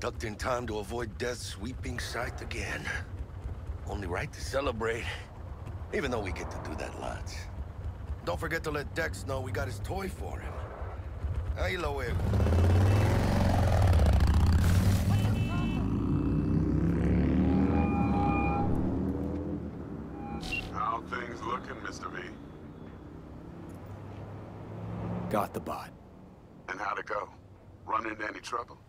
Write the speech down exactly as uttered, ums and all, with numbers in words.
Ducked in time to avoid death's sweeping sight again. Only right to celebrate, even though we get to do that lots. Don't forget to let Dex know we got his toy for him. Ahí lo veo. How things looking, Mister V? Got the bot. And how'd it go? Run into any trouble?